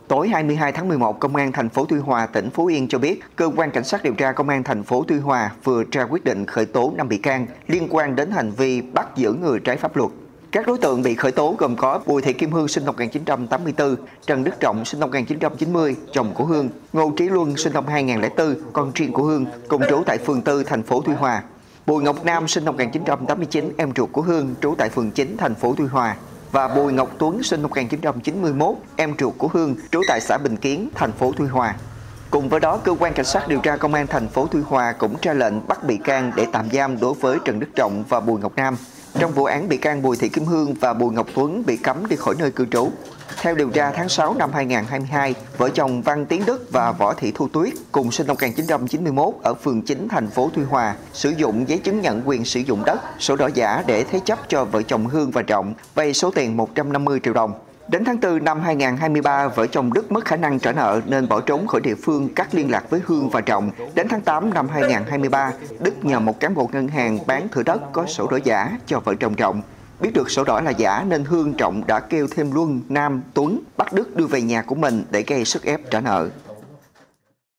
Tối 22 tháng 11, Công an thành phố Tuy Hòa, tỉnh Phú Yên cho biết, Cơ quan Cảnh sát điều tra Công an thành phố Tuy Hòa vừa ra quyết định khởi tố 5 bị can liên quan đến hành vi bắt giữ người trái pháp luật. Các đối tượng bị khởi tố gồm có Bùi Thị Kim Hương sinh năm 1984, Trần Đức Trọng sinh năm 1990, chồng của Hương, Ngô Trí Luân sinh năm 2004, con riêng của Hương, cùng trú tại phường 4 thành phố Tuy Hòa. Bùi Ngọc Nam sinh năm 1989, em ruột của Hương, trú tại phường 9 thành phố Tuy Hòa. Và Bùi Ngọc Tuấn sinh năm 1991, em ruột của Hương, trú tại xã Bình Kiến, thành phố Tuy Hòa. Cùng với đó, Cơ quan Cảnh sát điều tra Công an thành phố Tuy Hòa cũng ra lệnh bắt bị can để tạm giam đối với Trần Đức Trọng và Bùi Ngọc Nam. Trong vụ án, bị can Bùi Thị Kim Hương và Bùi Ngọc Tuấn bị cấm đi khỏi nơi cư trú. Theo điều tra, tháng 6 năm 2022, vợ chồng Văn Tiến Đức và Võ Thị Thu Tuyết cùng sinh năm 1991 ở phường 9 thành phố Tuy Hòa sử dụng giấy chứng nhận quyền sử dụng đất, sổ đỏ giả để thế chấp cho vợ chồng Hương và Trọng vay số tiền 150 triệu đồng. Đến tháng 4 năm 2023, vợ chồng Đức mất khả năng trả nợ nên bỏ trốn khỏi địa phương, cắt liên lạc với Hương và Trọng. Đến tháng 8 năm 2023, Đức nhờ một cán bộ ngân hàng bán thửa đất có sổ đỏ giả cho vợ chồng Trọng. Biết được sổ đỏ là giả nên Hương, Trọng đã kêu thêm Luân, Nam, Tuấn bắt Đức đưa về nhà của mình để gây sức ép trả nợ.